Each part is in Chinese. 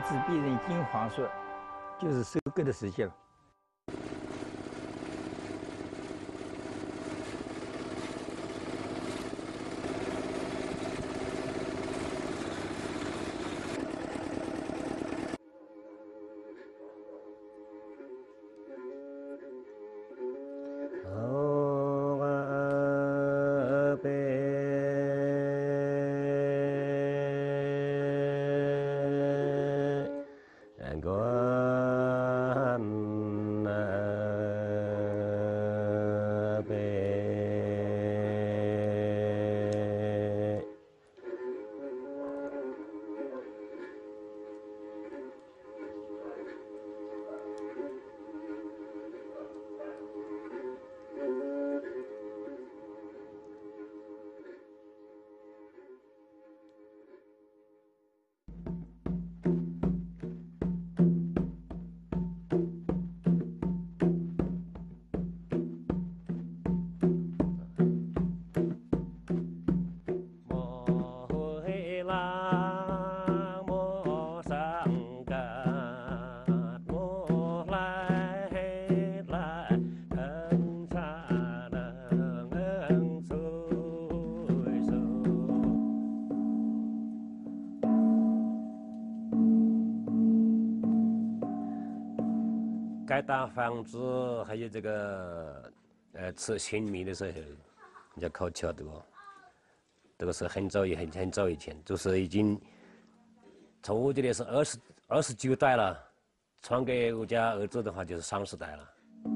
子必人金黄色，就是收割的时间了。 该打房子还有这个吃新米的时候，人家考桥多，这个是很早以前，就是已经从我这里是29代了，传给我家儿子的话就是30代了。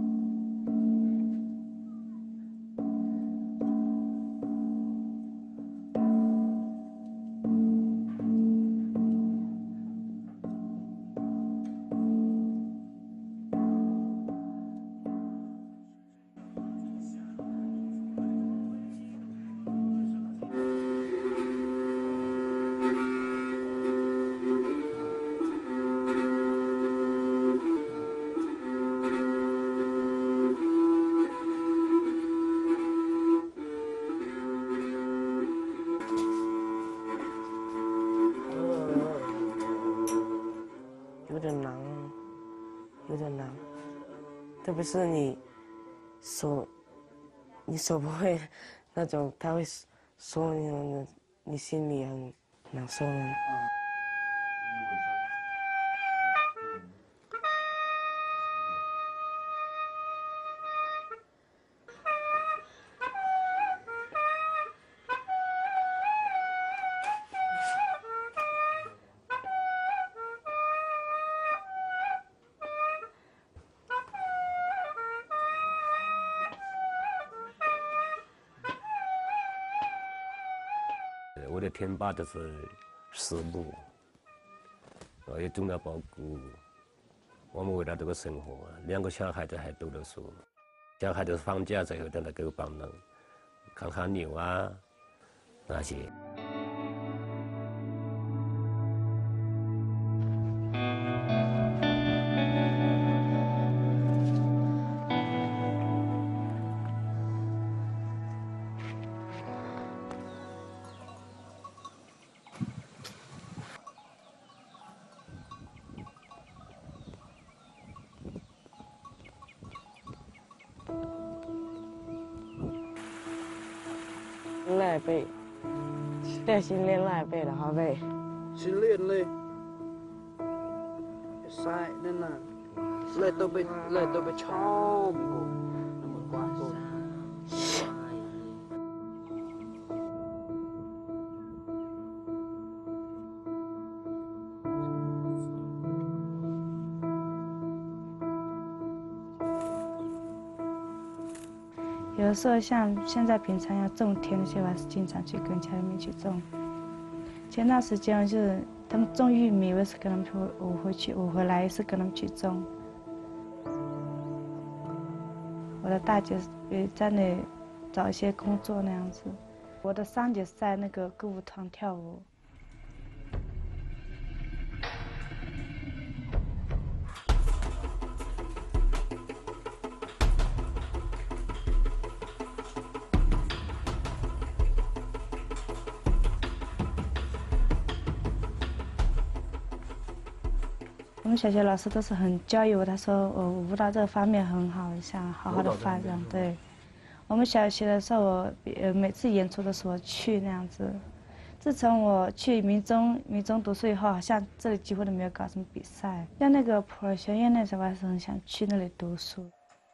有点难，特别是你手不会那种，他会说你心里很难受呢。 我的田坝都是10亩，也种了苞谷。我们为了这个生活，2个小孩都还读了书，小孩都是放假之后都来给我帮忙，看看牛啊那些。 赖背，训练赖背的好背。 训练嘞，晒นั่นน่ะเลยต้องไปชอบกูน้ำมันกว้างกู有的时候像现在平常要种田那些，我还是经常去跟家里面去种。前段时间就是他们种玉米，我也是跟他们我回来也是跟他们去种。我的大姐也在那找一些工作那样子，我的三姐是在那个歌舞团跳舞。 我们小学老师都是很教育我，他说我舞蹈这个方面很好，想好好的发展。对，我们小学的时候，我每次演出的时候去那样子。自从我去民中读书以后，好像这里几乎都没有搞什么比赛。像那个普洱学院那时候，我还是很想去那里读书。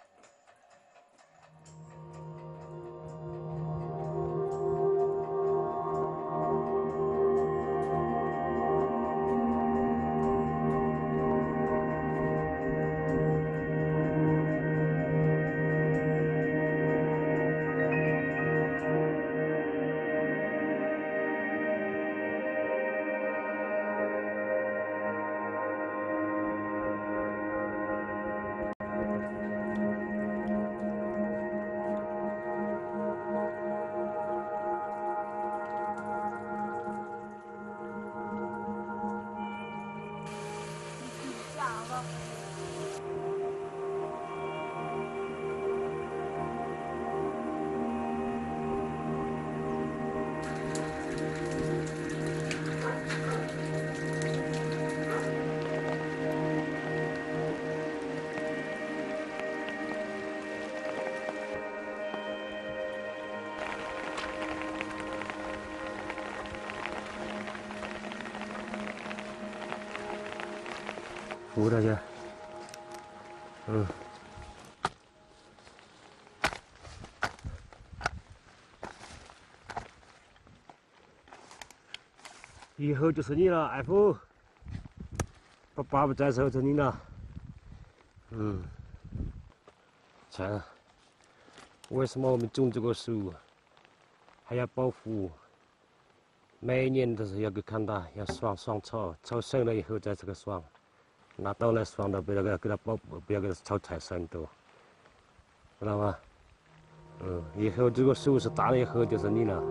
扶他去。以后就是你了，爱父。爸爸不在的时候就你了。看，为什么我们种这个树，还要保护？每年都是要去看它，要爽草，草生了以后再这个爽。拿刀来爽的，不要给它不要给它炒太生多，知道吗？以后这个树是大了以后就是你了。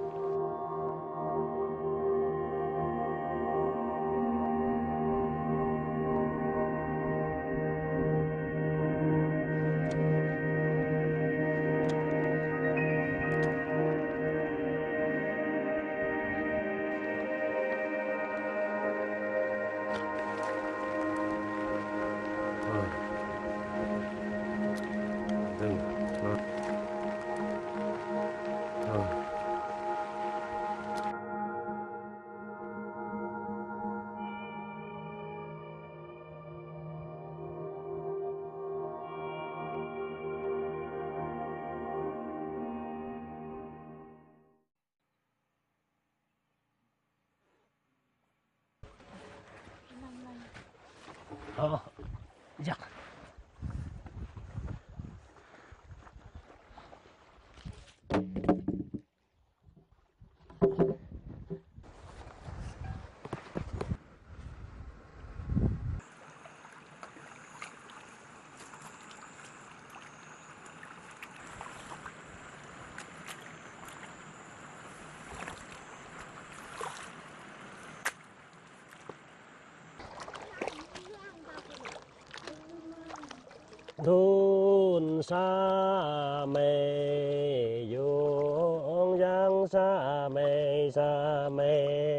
好，呀。thôn xa mê dung giang xa mê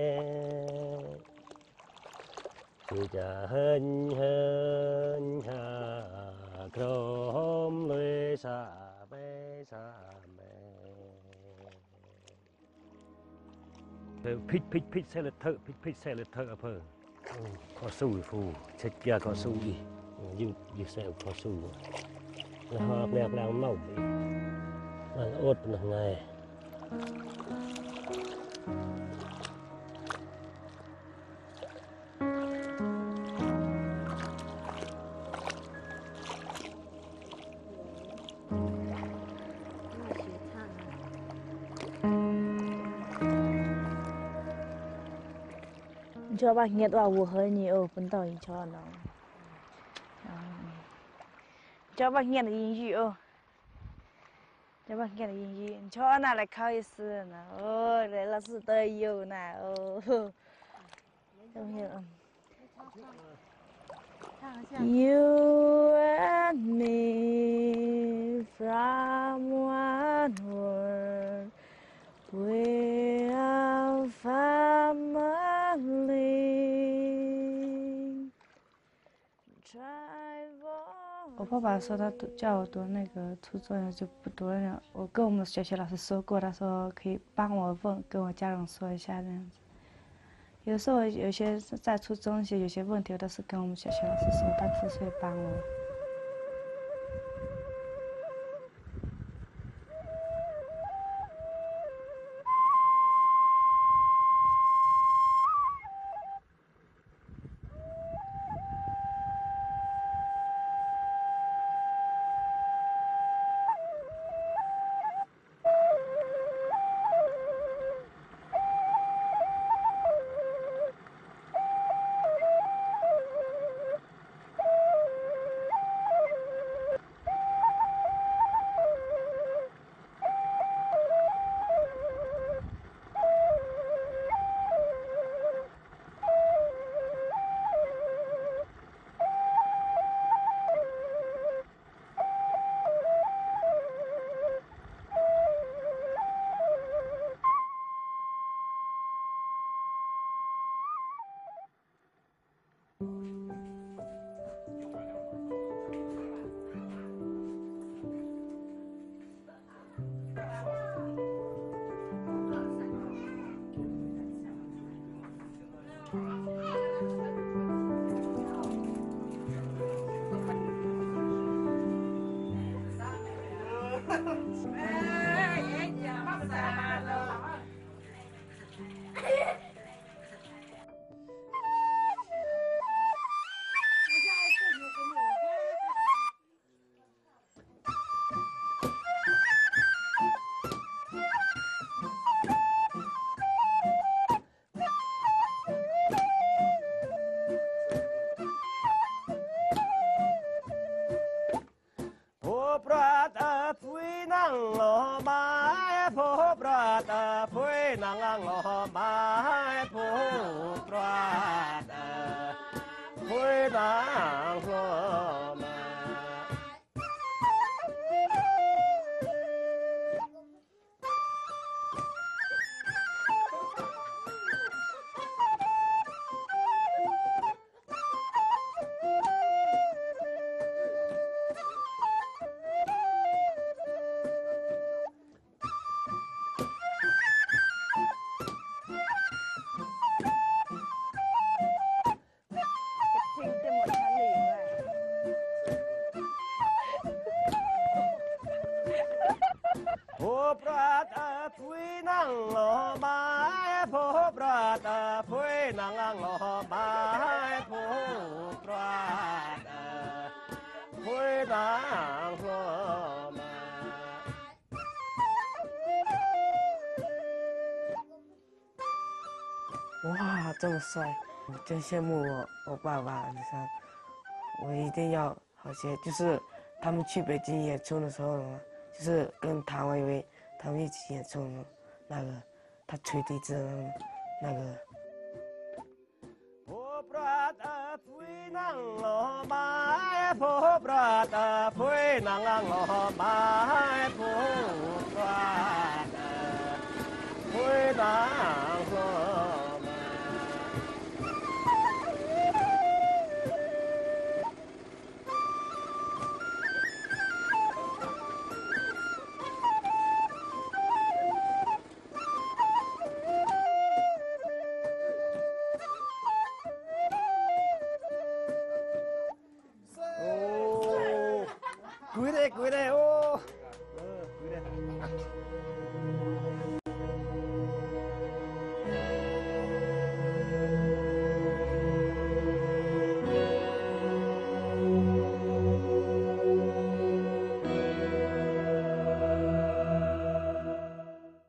chỉ cha hân hà krom lưỡi xa mê phít xe lật thơ ở phơ có sùi phù chết kia có sùi như xe có sùi là họ đẹp làm màu là ốt là ngày cho bác nghe vào vừa hơi nhiều vấn đề cho nó cho bác nghe là gì cho bác nghe là gì cho nó lại khai sự nè ôi đấy là sự tơi yêu nè không hiểu you and me from one world we are family 我爸爸说他叫我读那个初中，就不读了。我跟我们小学老师说过，他说可以帮我问，跟我家人说一下这样子。有时候有些在初中有些问题，我都是跟我们小学老师说，他只是会帮我。 哇，这么帅！我真羡慕我爸爸，你看，我一定要好些。就是他们去北京演出的时候呢，就是跟谭维维他们一起演出呢，那个他吹笛子的那个。 贵的哦。